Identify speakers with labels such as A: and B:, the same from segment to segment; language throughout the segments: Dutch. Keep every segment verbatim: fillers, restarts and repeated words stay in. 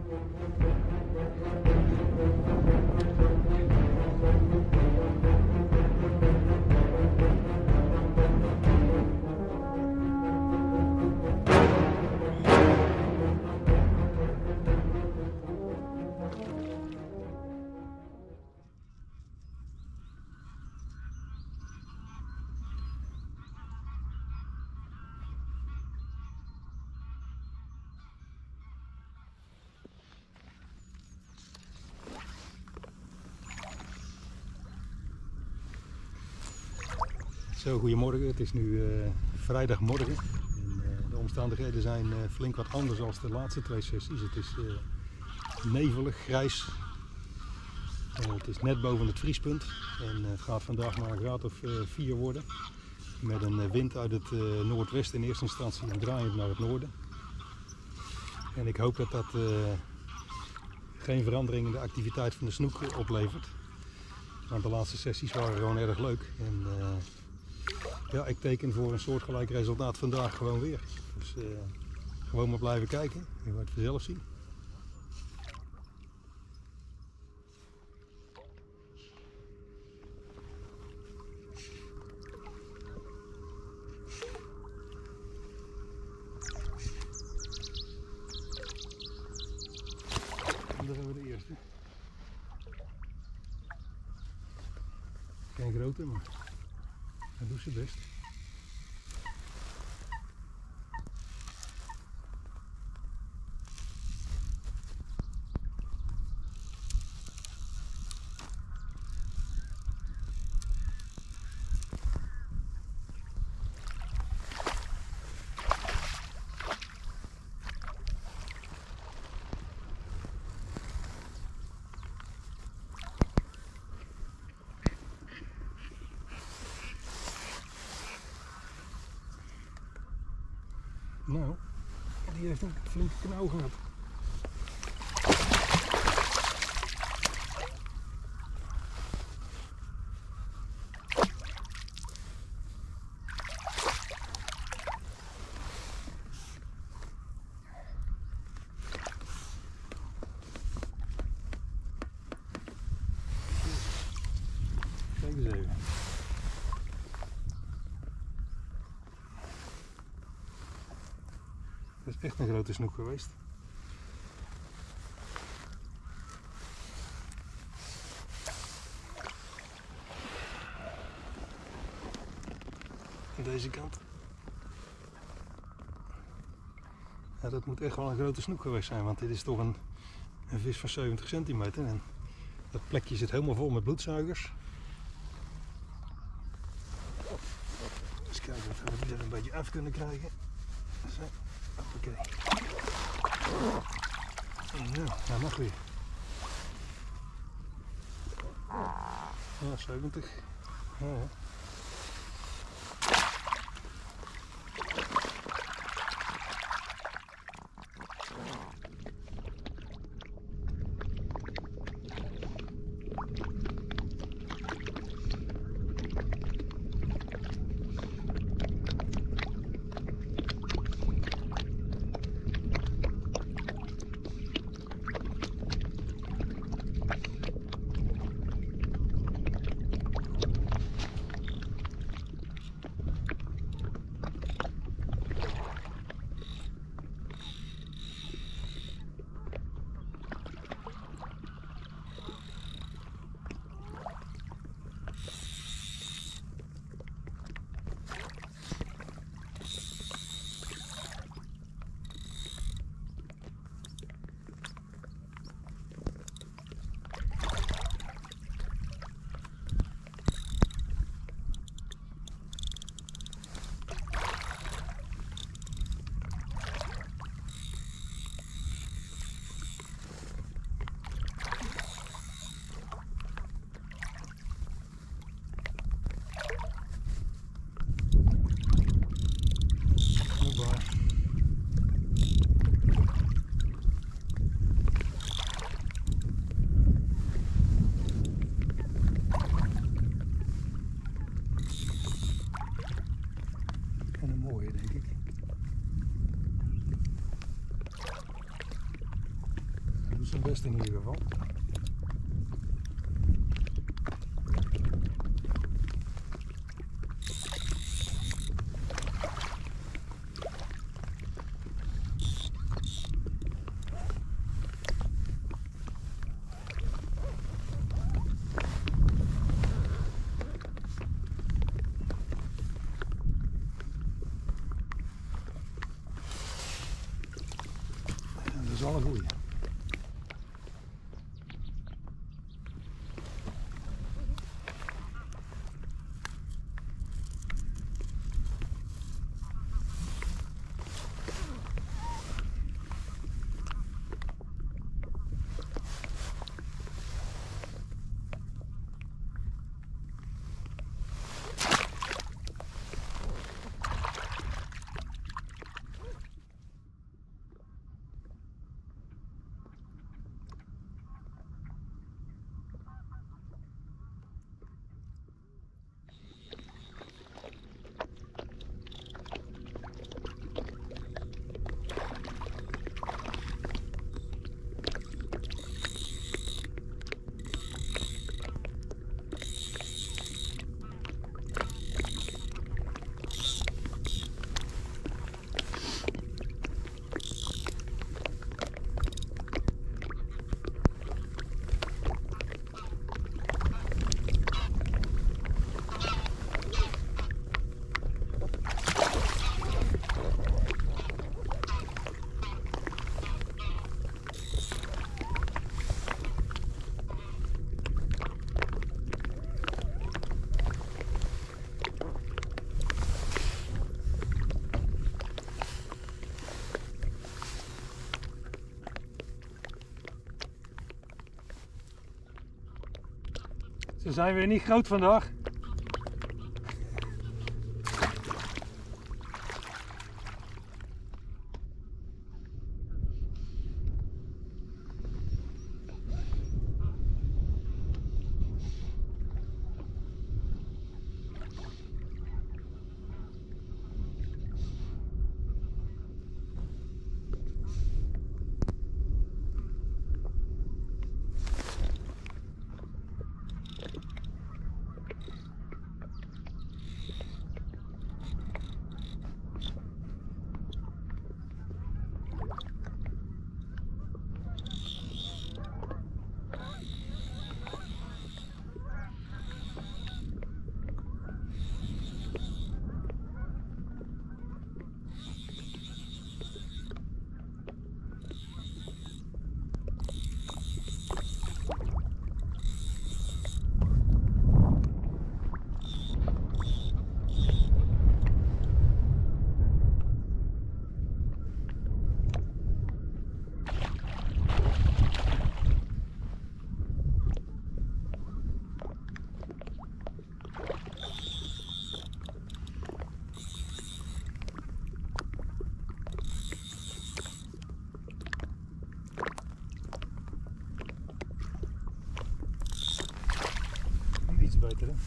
A: Zo, goedemorgen. Het is nu uh, vrijdagmorgen. En, uh, de omstandigheden zijn uh, flink wat anders dan de laatste twee sessies. Het is uh, nevelig, grijs. Uh, het is net boven het vriespunt. En uh, het gaat vandaag maar een graad of uh, vier worden. Met een uh, wind uit het uh, noordwesten in eerste instantie en draaiend naar het noorden. En ik hoop dat dat uh, geen verandering in de activiteit van de snoek oplevert. Want de laatste sessies waren gewoon erg leuk. En, uh, ja, ik teken voor een soortgelijk resultaat vandaag gewoon weer. Dus uh, gewoon maar blijven kijken. Je gaat het vanzelf zien. En daar hebben we de eerste. Geen grote, maar hij doet zijn best. Nou, die heeft een flinke knauw gehad. Kijk eens even. Dat is echt een grote snoek geweest. Aan deze kant. Ja, dat moet echt wel een grote snoek geweest zijn, want dit is toch een, een vis van zeventig centimeter. En dat plekje zit helemaal vol met bloedzuigers. Eens kijken of we die er een beetje af kunnen krijgen. Zo. Oké. Nou, hij mag weer. Ja, zeventig. Ja, ja. zijn best in ieder geval. Dat is al een goeie. Ze zijn weer niet groot vandaag. Iets beter, hè?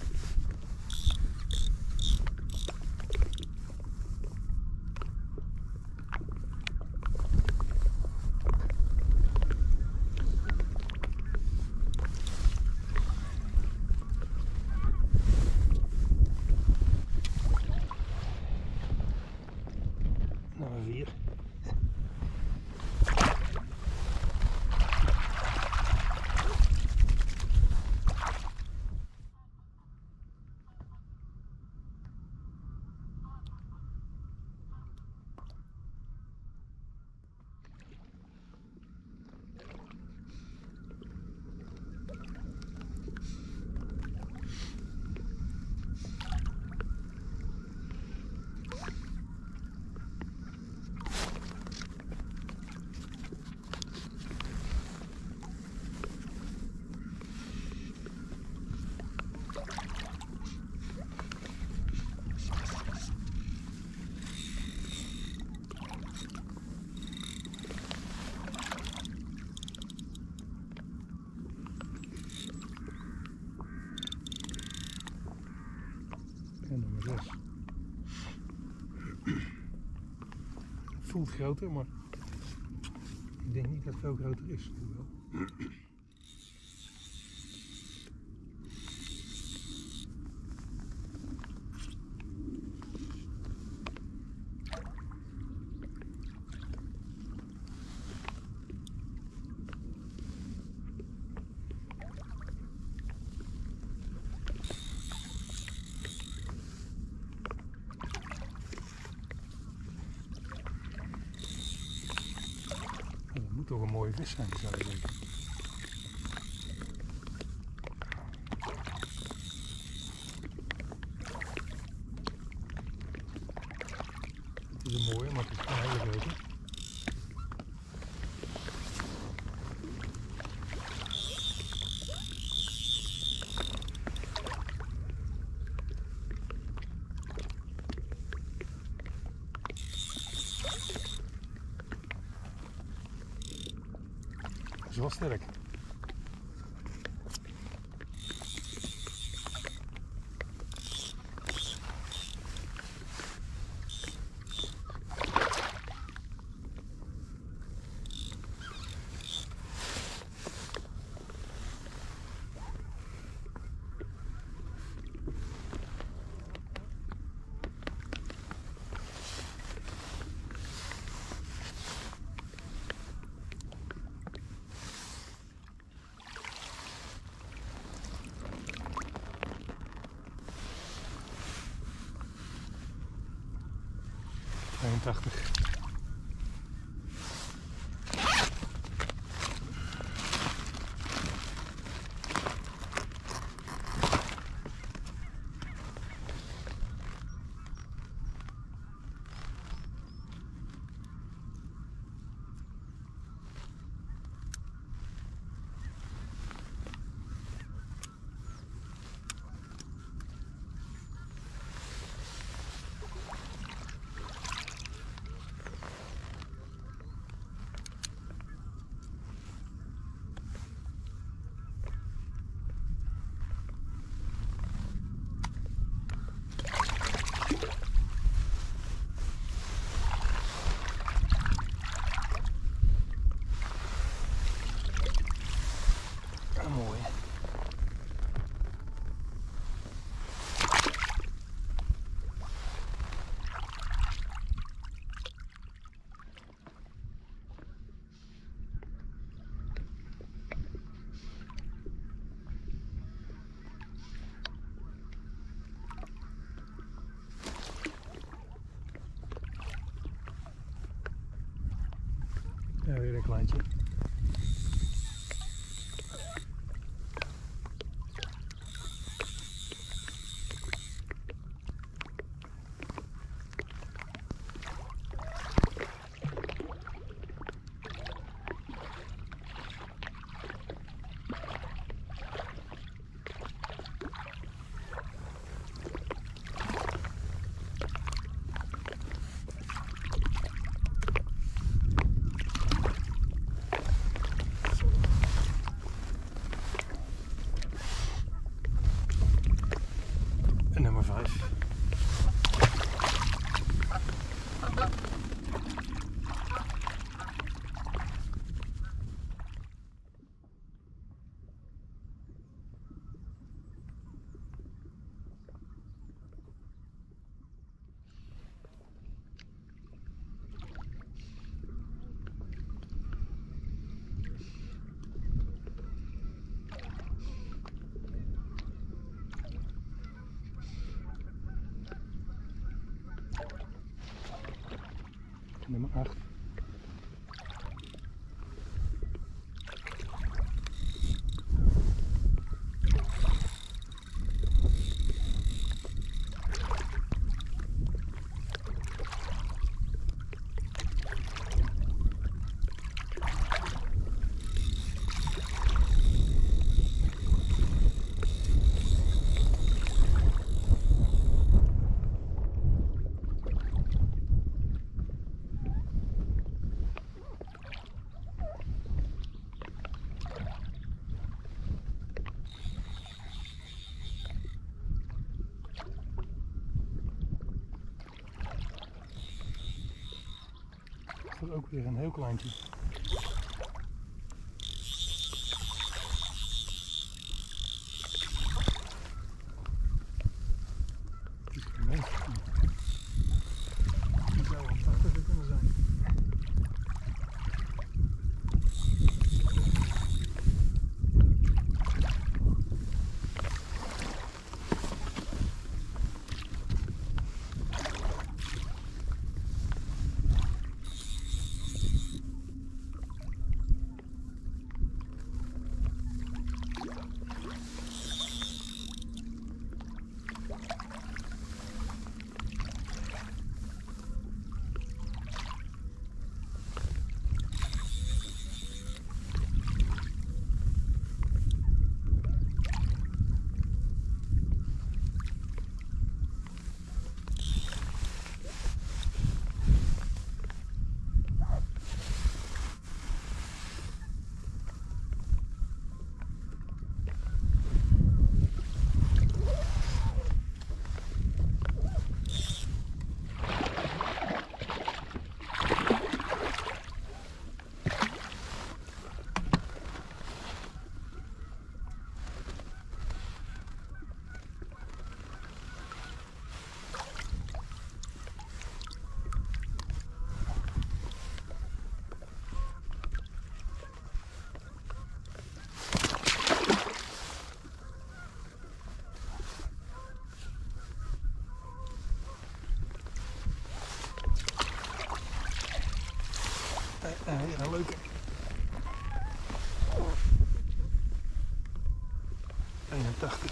A: Nummer vier. En nummer zes. Voelt groter, maar denk niet dat het veel groter is. Dat moet toch een mooie vis zijn, zou je denken. Het is een mooie, maar het is geen hele grote. Dat is wel sterk. tweeëntachtig. Mooi. Ja, weer een kleintje. En nummer vijf. Nummer acht. Dat is ook weer een heel kleintje. leuke. eenentachtig.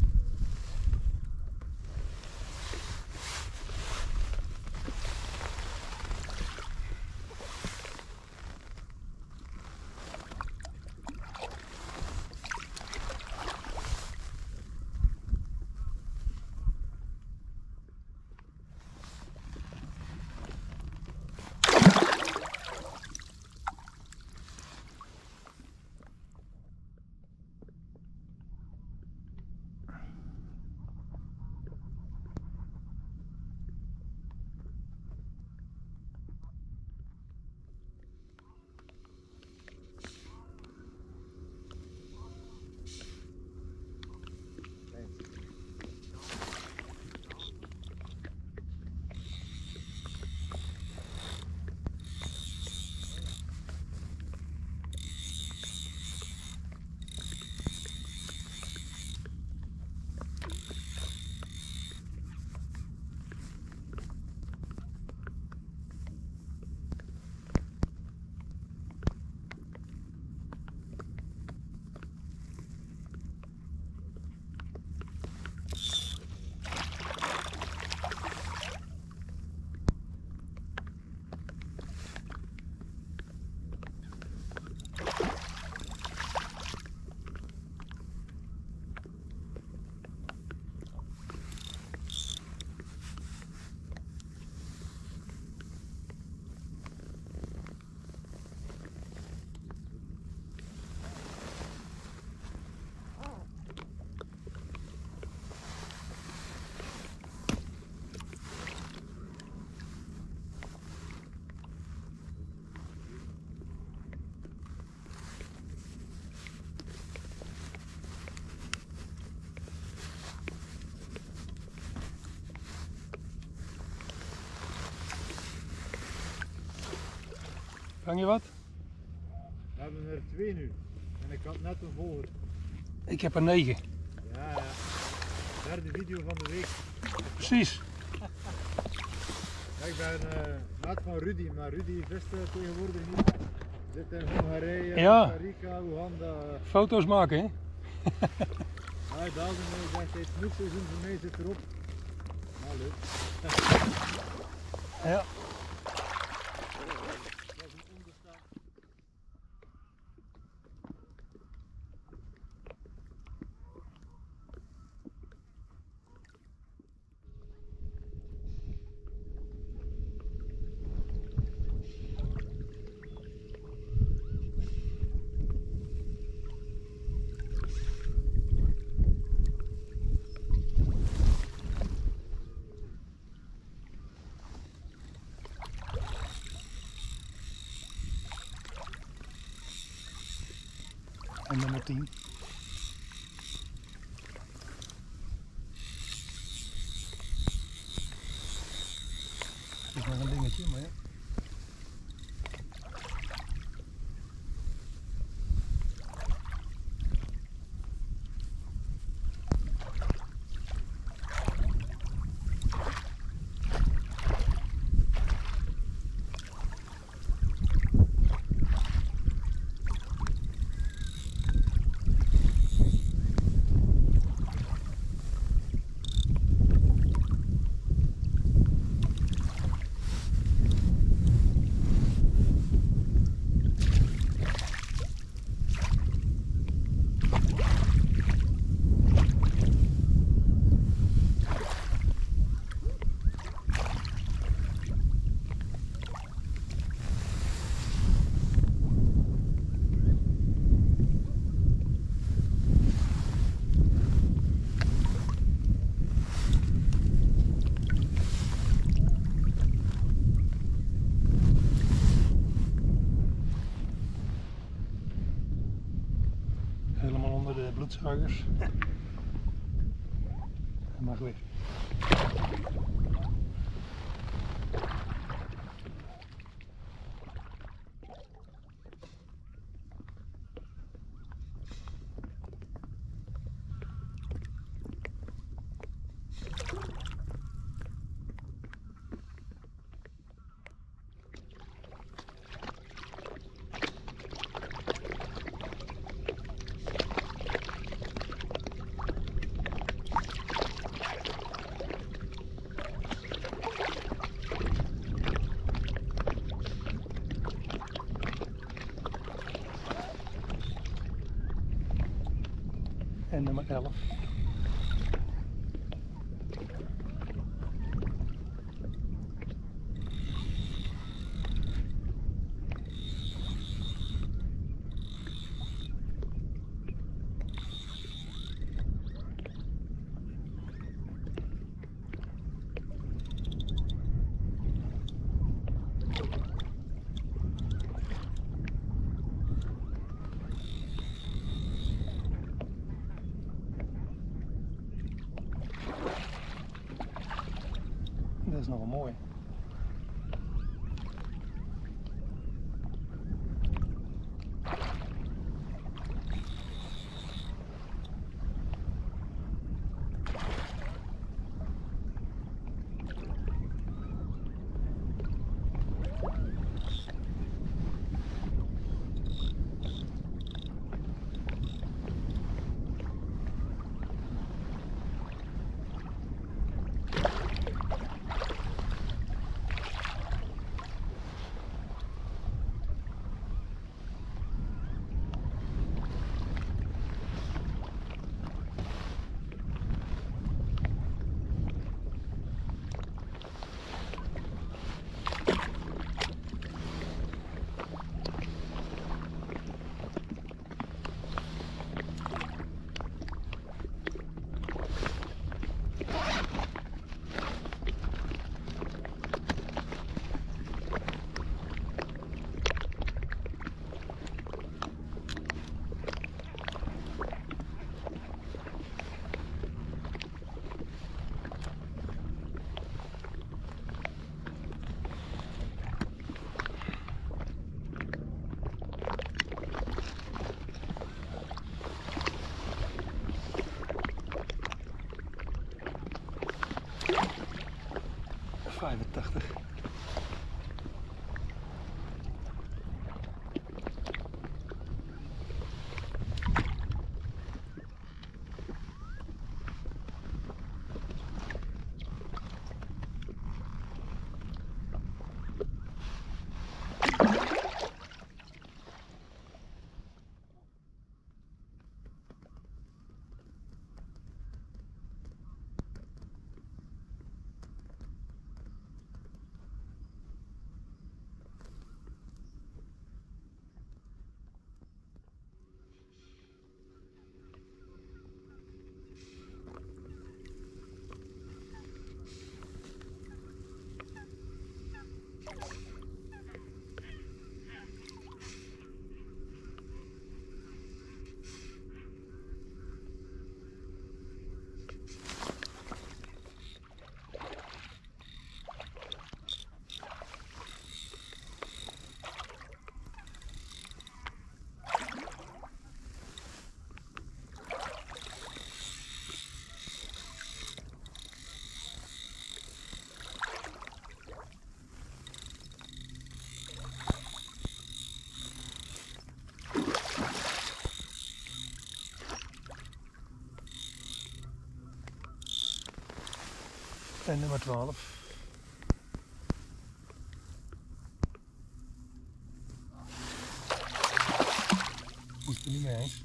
A: Vang je wat?
B: We hebben er twee nu. En ik had net een volger.
A: Ik heb er negen.
B: Ja, ja. Derde video van de week.
A: Precies.
B: Ja, ik ben uh, maat van Rudy, maar Rudy vist uh, tegenwoordig niet. Zit in Hongarije,
A: Ja.
B: Costa Rica, Oeganda.
A: Foto's maken, hè?
B: Hij belde mij, zegt hij, het snoepseizoen voor mij zit erop. Nou, leuk.
A: Ja.
B: Dat is een onderstaand.
A: En nummer tien. Het is nog een dingetje, maar ja. Helemaal onder de bloedzuigers. Dat mag weer. En nummer elf. Dat is nog een mooi. vijfentachtig. En nummer twaalf. Moet ik er niet mee eens.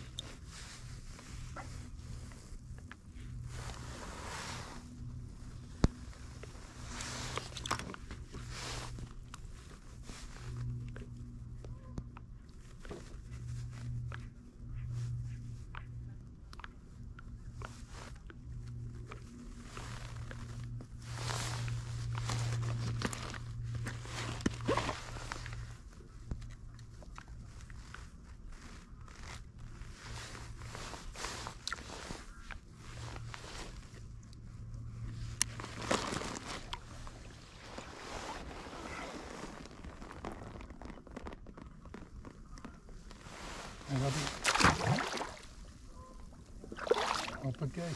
A: En wat is... Hoppakee.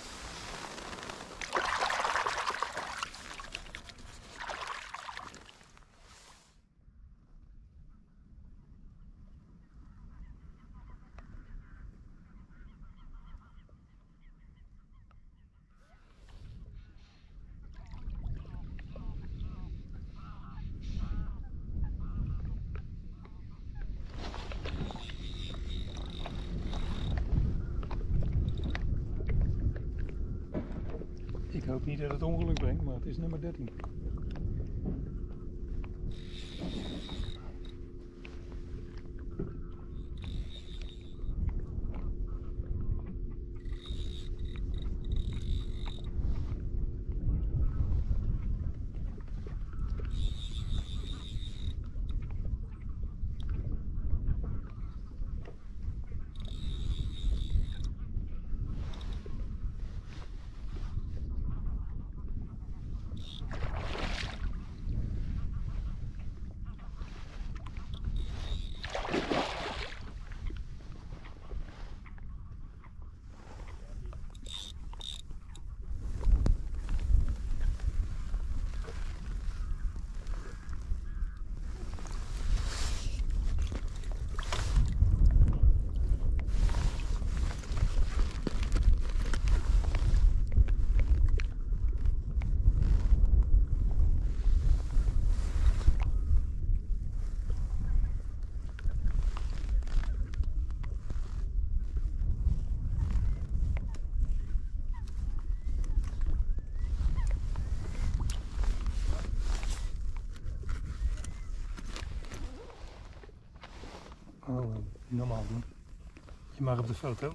A: hoop niet dat het ongeluk brengt, maar het is nummer dertien. Oh, normaal doen. Je mag op de foto.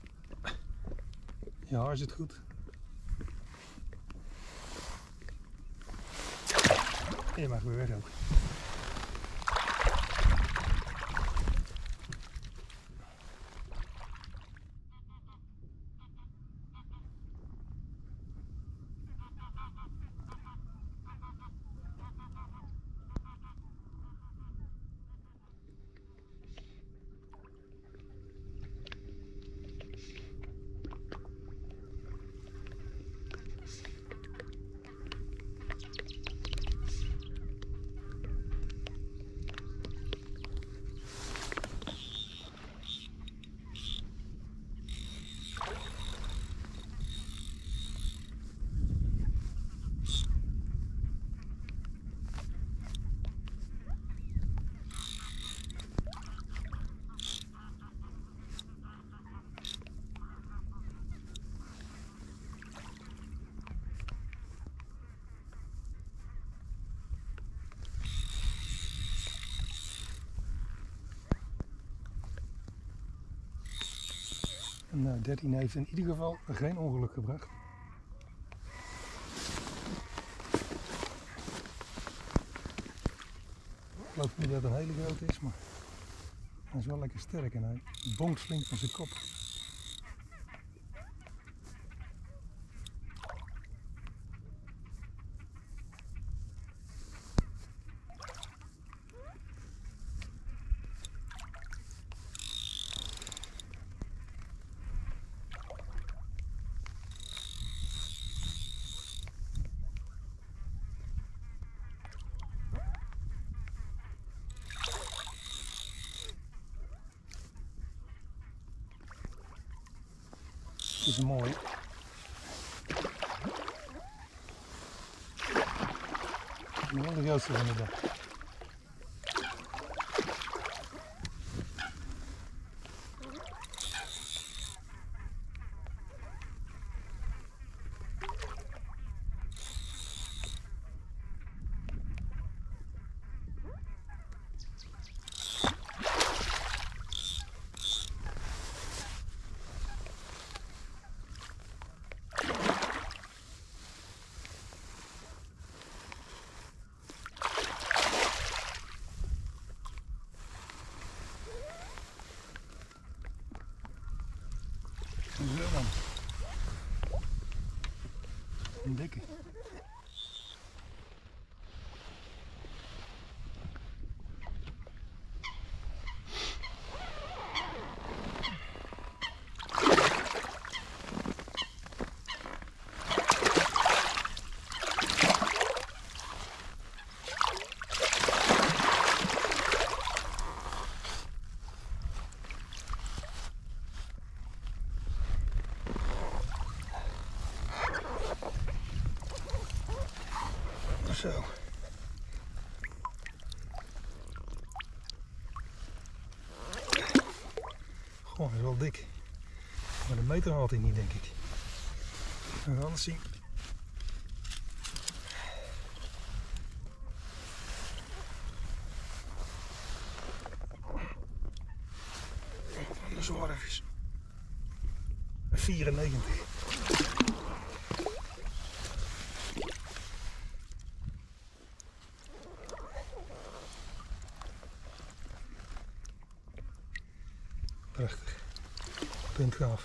A: Je haar zit goed. En je mag weer weg ook. Nou, dertien heeft in ieder geval geen ongeluk gebracht. Ik geloof niet dat het een hele grote is, maar hij is wel lekker sterk en hij bonkt flink van zijn kop. Het is mooi. Wel de grootste van de dag. Zo dan. Een dikke. Zo. Goh, hij is wel dik. Maar de meter had hij niet, denk ik. We gaan het zien. een zware vis. vierennegentig. Prachtig. Puntgaaf.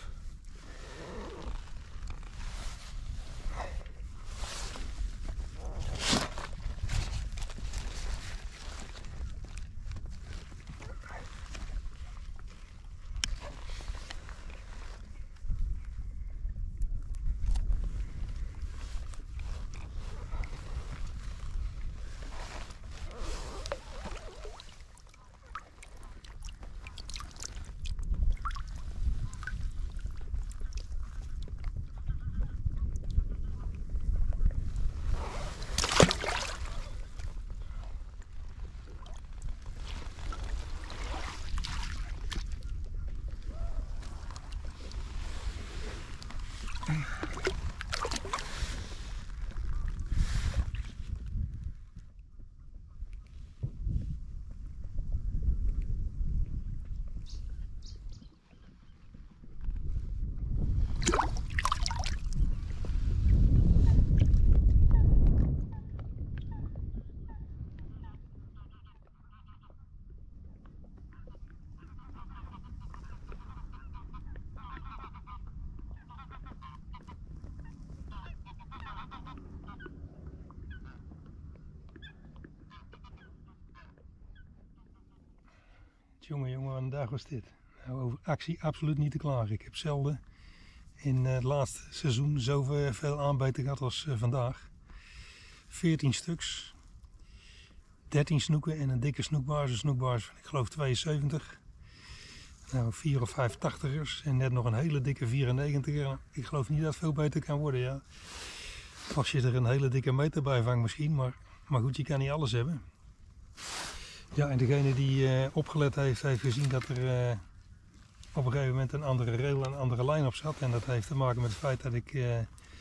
A: Jongen, jongen, wat een dag was dit. Nou, over actie absoluut niet te klagen. Ik heb zelden in het laatste seizoen zoveel aanbeten gehad als uh, vandaag. veertien stuks. dertien snoeken en een dikke snoekbaars. Een snoekbaars van, ik geloof tweeënzeventig. Nou, vier of vijf tachtigers en net nog een hele dikke vierennegentiger. Ik geloof niet dat het veel beter kan worden, ja. Als je er een hele dikke meter bij vangt misschien, maar, maar goed, je kan niet alles hebben. Ja, en degene die uh, opgelet heeft, heeft gezien dat er uh, op een gegeven moment een andere rail en een andere lijn op zat. En dat heeft te maken met het feit dat ik uh,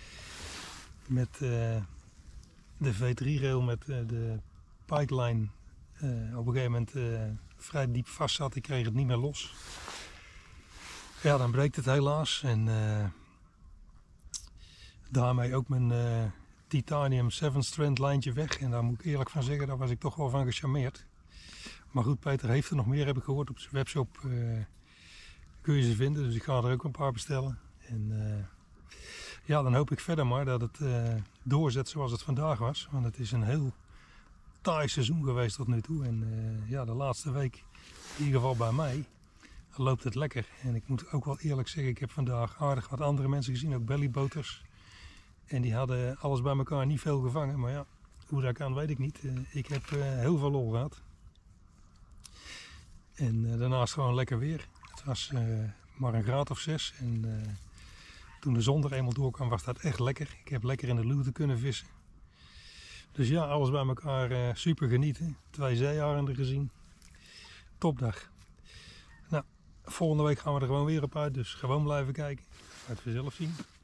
A: met uh, de V drie rail met uh, de pipeline uh, op een gegeven moment uh, vrij diep vast zat. Ik kreeg het niet meer los. Ja, dan breekt het helaas. En uh, daarmee ook mijn uh, titanium seven strand lijntje weg. En daar moet ik eerlijk van zeggen, daar was ik toch wel van gecharmeerd. Maar goed, Peter heeft er nog meer, heb ik gehoord. Op zijn webshop uh, kun je ze vinden, dus ik ga er ook een paar bestellen. En uh, ja, dan hoop ik verder maar dat het uh, doorzet zoals het vandaag was. Want het is een heel taai seizoen geweest tot nu toe. En uh, ja, de laatste week, in ieder geval bij mij, loopt het lekker. En ik moet ook wel eerlijk zeggen, ik heb vandaag aardig wat andere mensen gezien, ook bellyboaters. En die hadden alles bij elkaar niet veel gevangen. Maar ja, hoe dat kan weet ik niet. Uh, ik heb uh, heel veel lol gehad. En uh, daarnaast gewoon lekker weer. Het was uh, maar een graad of zes. En uh, toen de zon er eenmaal doorkwam was dat echt lekker. Ik heb lekker in de luwte kunnen vissen. Dus ja, alles bij elkaar uh, super genieten. Twee zeearenden gezien. Topdag. Nou, volgende week gaan we er gewoon weer op uit. Dus gewoon blijven kijken. Gaat vanzelf zien.